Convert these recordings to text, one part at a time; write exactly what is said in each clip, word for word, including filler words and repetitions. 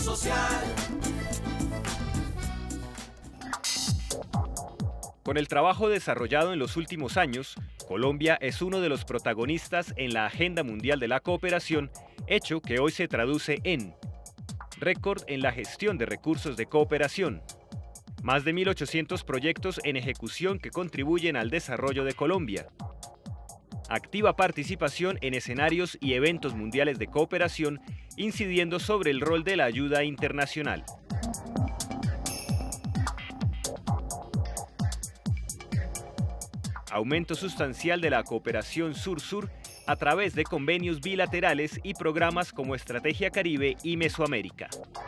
social. Con el trabajo desarrollado en los últimos años, Colombia es uno de los protagonistas en la Agenda Mundial de la Cooperación, hecho que hoy se traduce en récord en la gestión de recursos de cooperación, más de mil ochocientos proyectos en ejecución que contribuyen al desarrollo de Colombia, activa participación en escenarios y eventos mundiales de cooperación, incidiendo sobre el rol de la ayuda internacional. Aumento sustancial de la cooperación sur-sur a través de convenios bilaterales y programas como Estrategia Caribe y Mesoamérica.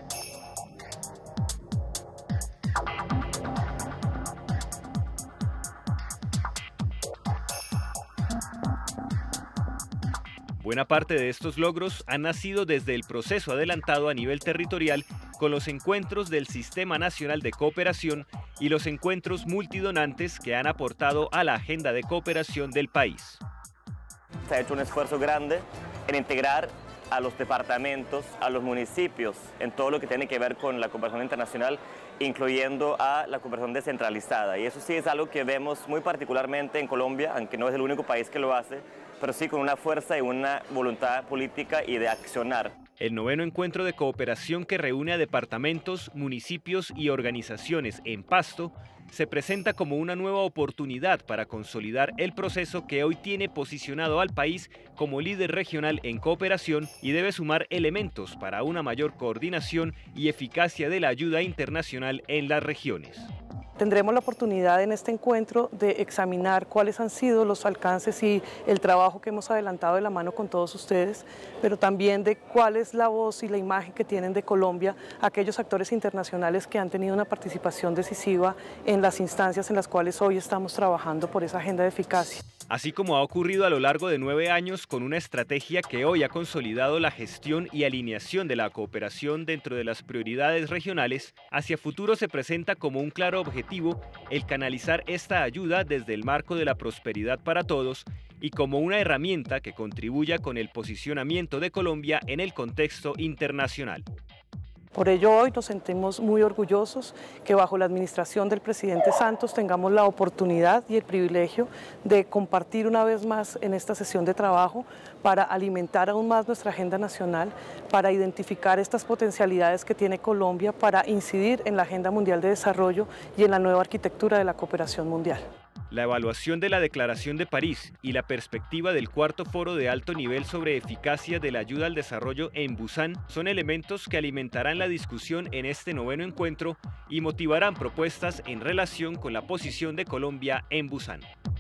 Buena parte de estos logros han nacido desde el proceso adelantado a nivel territorial con los encuentros del Sistema Nacional de Cooperación y los encuentros multidonantes que han aportado a la agenda de cooperación del país. Se ha hecho un esfuerzo grande en integrar a los departamentos, a los municipios, en todo lo que tiene que ver con la cooperación internacional, incluyendo a la cooperación descentralizada. Y eso sí es algo que vemos muy particularmente en Colombia, aunque no es el único país que lo hace, pero sí con una fuerza y una voluntad política y de accionar. El noveno encuentro de cooperación que reúne a departamentos, municipios y organizaciones en Pasto se presenta como una nueva oportunidad para consolidar el proceso que hoy tiene posicionado al país como líder regional en cooperación y debe sumar elementos para una mayor coordinación y eficacia de la ayuda internacional en las regiones. Tendremos la oportunidad en este encuentro de examinar cuáles han sido los alcances y el trabajo que hemos adelantado de la mano con todos ustedes, pero también de cuál es la voz y la imagen que tienen de Colombia aquellos actores internacionales que han tenido una participación decisiva en las instancias en las cuales hoy estamos trabajando por esa agenda de eficacia. Así como ha ocurrido a lo largo de nueve años con una estrategia que hoy ha consolidado la gestión y alineación de la cooperación dentro de las prioridades regionales, hacia futuro se presenta como un claro objetivo el canalizar esta ayuda desde el marco de la prosperidad para todos y como una herramienta que contribuya con el posicionamiento de Colombia en el contexto internacional. Por ello hoy nos sentimos muy orgullosos que bajo la administración del presidente Santos tengamos la oportunidad y el privilegio de compartir una vez más en esta sesión de trabajo para alimentar aún más nuestra agenda nacional, para identificar estas potencialidades que tiene Colombia, para incidir en la Agenda Mundial de Desarrollo y en la nueva arquitectura de la cooperación mundial. La evaluación de la Declaración de París y la perspectiva del cuarto foro de alto nivel sobre eficacia de la ayuda al desarrollo en Busan son elementos que alimentarán la discusión en este noveno encuentro y motivarán propuestas en relación con la posición de Colombia en Busan.